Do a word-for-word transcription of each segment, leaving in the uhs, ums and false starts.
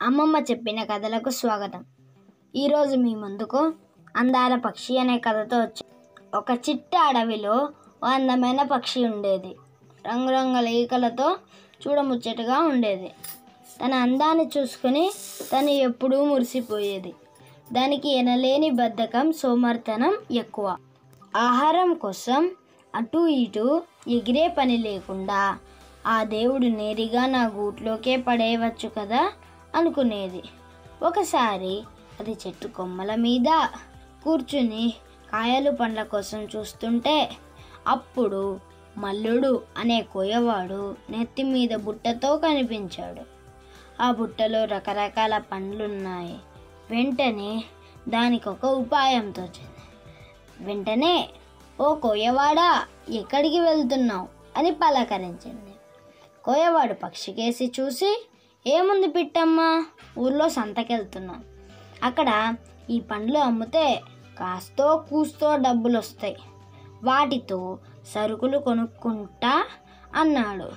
అమ్మమ్మ చెప్పిన కథలకు స్వాగతం. ఈరోజు మీ ముందుకు అందాల పక్షి అనే కథతో వచ్చి. ఒక చిట్ట అడవిలో ఓ అందమైన పక్షి ఉండేది. రంగురంగుల ఈకలతో చూడముచ్చటగా ఉండేది. తన అందాన్ని చూసుకుని తను ఎప్పుడూ మురిసిపోయేది. దానికి ఎనలేని బద్ధకం, సోమర్తనం ఎక్కువ. ఆహారం కోసం అటు ఇటు ఎగిరే పని లేకుండా ఆ దేవుడు నేరుగా నా గూట్లోకే పడేయవచ్చు కదా అనుకునేది. ఒకసారి అది చెట్టు కొమ్మల మీద కూర్చుని కాయలు పండ్ల కోసం చూస్తుంటే అప్పుడు మల్లుడు అనే కోయవాడు నెత్తి మీద బుట్టతో కనిపించాడు. ఆ బుట్టలో రకరకాల పండ్లున్నాయి. వెంటనే దానికి ఒక ఉపాయం తోచింది. వెంటనే, ఓ కోయవాడా, ఎక్కడికి వెళ్తున్నావు అని పలకరించింది. కోయవాడు పక్షికేసి చూసి, ఏముంది పిట్టమ్మ, ఊర్లో సంతకెళ్తున్నాను. అక్కడ ఈ పండ్లు అమ్మితే కాస్తో కూస్తో డబ్బులు వస్తాయి. వాటితో సరుకులు కొనుక్కుంటా అన్నాడు.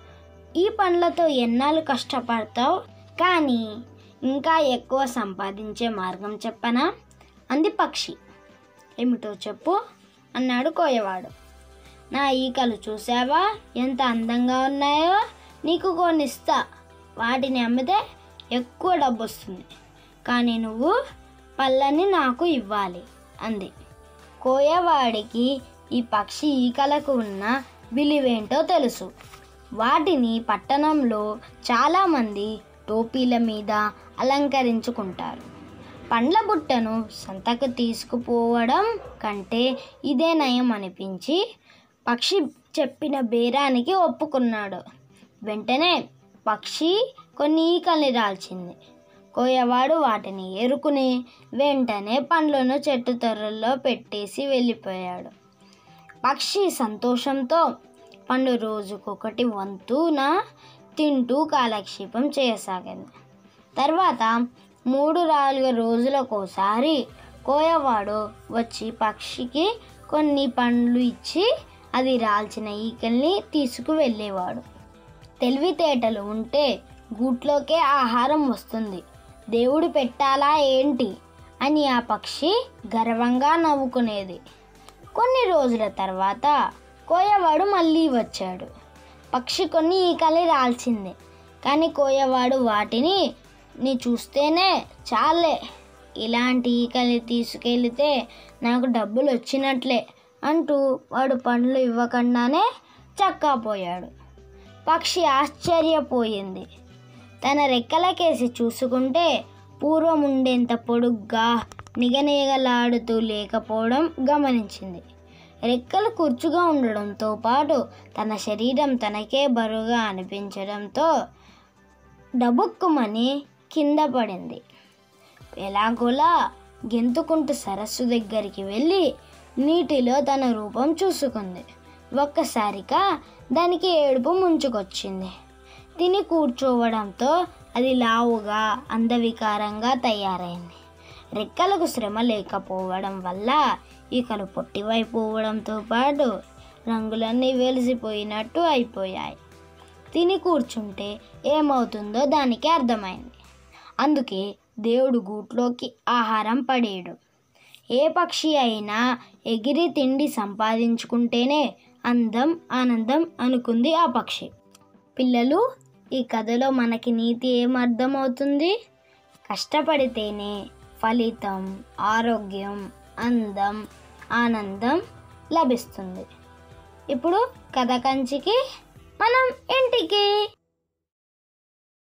ఈ పండ్లతో ఎన్నాళ్ళు కష్టపడతావు, కానీ ఇంకా ఎక్కువ సంపాదించే మార్గం చెప్పనా అంది పక్షి. ఏమిటో చెప్పు అన్నాడు కోయవాడు. నా ఈకలు చూసావా ఎంత అందంగా ఉన్నాయో, నీకు కొనిస్తా. వాటిని అమ్మితే ఎక్కువ డబ్బు వస్తుంది, కానీ నువ్వు పళ్ళని నాకు ఇవ్వాలి అంది. కోయవాడికి ఈ పక్షి ఈకలకు ఉన్న విలువేంటో తెలుసు. వాటిని పట్టణంలో చాలామంది టోపీల మీద అలంకరించుకుంటారు. పండ్ల బుట్టను సంతకు తీసుకుపోవడం కంటే ఇదే నయం అనిపించి పక్షి చెప్పిన బేరానికి ఒప్పుకున్నాడు. వెంటనే పక్షి కొన్ని ఈకల్ని రాల్చింది. కోయవాడు వాటిని ఏరుకుని వెంటనే పండ్లను చెట్టు తొర్రల్లో పెట్టేసి వెళ్ళిపోయాడు. పక్షి సంతోషంతో పండు రోజుకొకటి వంతున తింటూ కాలక్షేపం చేయసాగింది. తర్వాత మూడు నాలుగు రోజులకోసారి కోయవాడు వచ్చి పక్షికి కొన్ని పండ్లు ఇచ్చి అది రాల్చిన ఈకల్ని తీసుకు వెళ్ళేవాడు. తెలివితేటలు ఉంటే గూట్లోకే ఆహారం వస్తుంది, దేవుడు పెట్టాలా ఏంటి అని ఆ పక్షి గర్వంగా నవ్వుకునేది. కొన్ని రోజుల తర్వాత కోయవాడు మళ్ళీ వచ్చాడు. పక్షి కొన్ని ఈకల్ని రాల్చింది, కానీ కోయవాడు వాటిని నీ చూస్తేనే చాలే, ఇలాంటి ఈకల్ని తీసుకెళ్తే నాకు డబ్బులు వచ్చినట్లే అంటూ వాడు పండ్లు ఇవ్వకుండానే చక్కాపోయాడు. పక్షి ఆశ్చర్యపోయింది. తన రెక్కలకేసి చూసుకుంటే పూర్వం ఉండేంత పొడుగ్గా నిగనిగలాడుతూ లేకపోవడం గమనించింది. రెక్కలు కుర్చుగా ఉండడంతో పాటు తన శరీరం తనకే బరువుగా అనిపించడంతో డబుక్కుమని కింద పడింది. ఎలాగోలా గెంతుకుంటూ సరస్సు దగ్గరికి వెళ్ళి నీటిలో తన రూపం చూసుకుంది. ఒక్కసారిగా దానికి ఏడుపు ముంచుకొచ్చింది. తిని కూర్చోవడంతో అది లావుగా అందవికారంగా తయారైంది. రెక్కలకు శ్రమ లేకపోవడం వల్ల ఈకలు పొట్టివైపోవడంతో పాటు రంగులన్నీ వెలిసిపోయినట్టు అయిపోయాయి. తిని కూర్చుంటే ఏమవుతుందో దానికి అర్థమైంది. అందుకే దేవుడు గూట్లోకి ఆహారం పడేయడు. ఏ పక్షి అయినా ఎగిరి తిండి సంపాదించుకుంటేనే అందం, ఆనందం అనుకుంది ఆ పక్షి. పిల్లలు, ఈ కథలో మనకి నీతి ఏం అర్థమవుతుంది? కష్టపడితేనే ఫలితం, ఆరోగ్యం, అందం, ఆనందం లభిస్తుంది. ఇప్పుడు కథ కంచికి మనం ఇంటికి.